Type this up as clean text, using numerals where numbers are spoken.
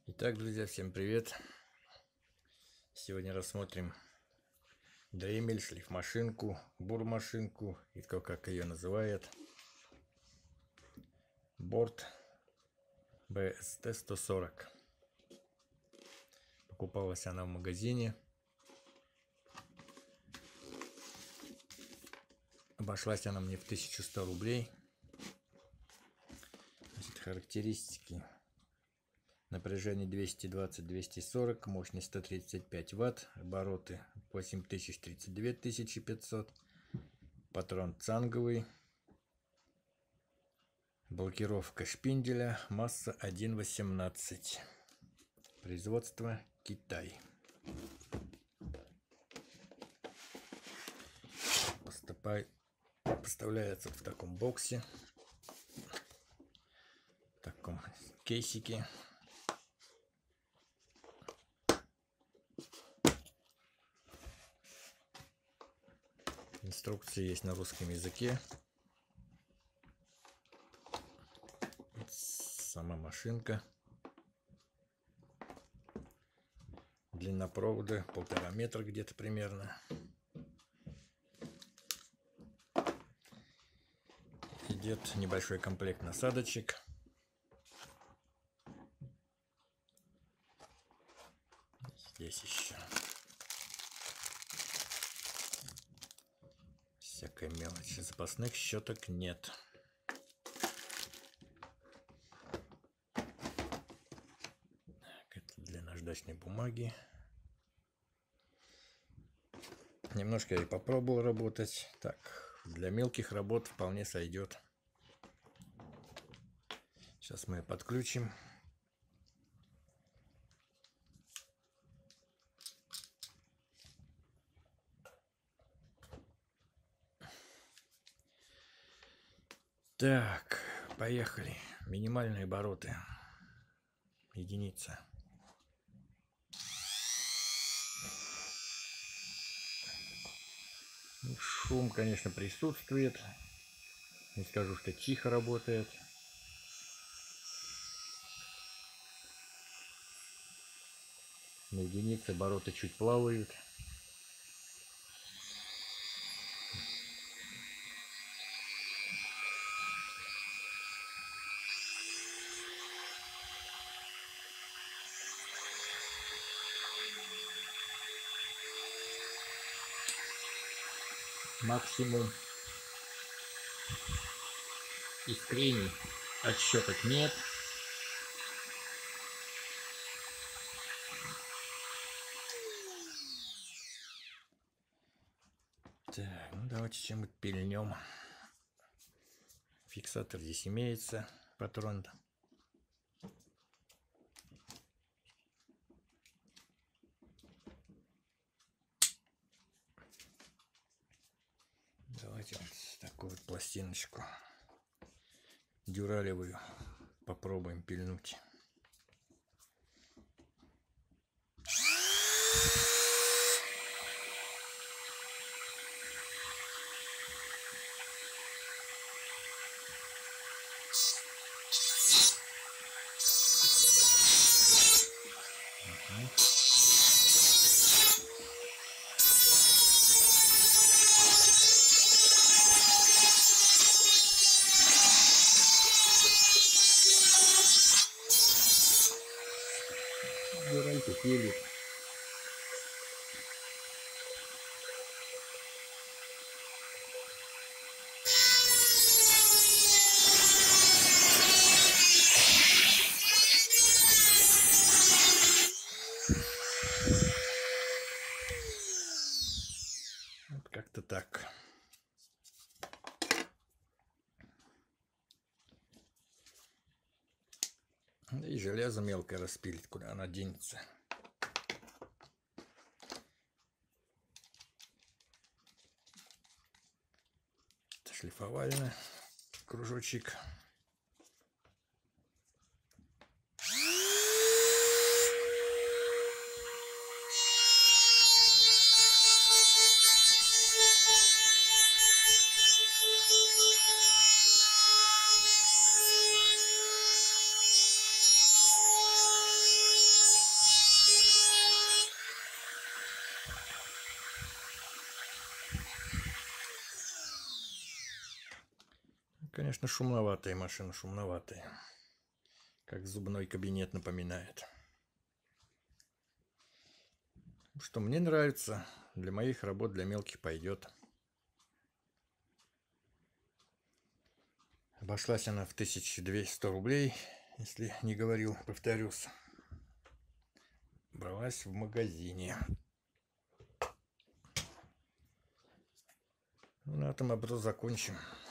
Итак, друзья, всем привет! Сегодня рассмотрим Дремель, шлифмашинку, бурмашинку и кто как ее называет. Борт BST-140. Покупалась она в магазине. Обошлась она мне в 1100 рублей. Значит, характеристики. Напряжение 220-240, мощность 135 Вт, обороты 8032 500, патрон цанговый, блокировка шпинделя, масса 1,18, производство Китай. Поставляется в таком боксе, в таком кейсике. Инструкция есть на русском языке. Сама машинка. Длина провода 1,5 метра где-то примерно. Идет небольшой комплект насадочек. Здесь еще всякая мелочь. Запасных щеток нет. Это для наждачной бумаги. Немножко я и попробовал работать. Так, для мелких работ вполне сойдет. Сейчас мы ее подключим. Так, поехали. Минимальные обороты. Единица. Шум, конечно, присутствует. Не скажу, что тихо работает. На единице обороты чуть плавают. Максимум. Искрений от щеток нет. Так, ну давайте чем-нибудь пильнем. Фиксатор здесь имеется, патрон. Давайте вот такую вот пластиночку дюралевую попробуем пильнуть. Дюралька пилит. Вот как-то так. Да и железо мелкое распилить, куда она денется. Это шлифовальный кружочек. Конечно, шумноватая машина, шумноватая. Как зубной кабинет напоминает. Что мне нравится, для моих работ, для мелких пойдет. Обошлась она в 1200 рублей, если не говорил, повторюсь. Бралась в магазине. Ну, на этом обзор закончим.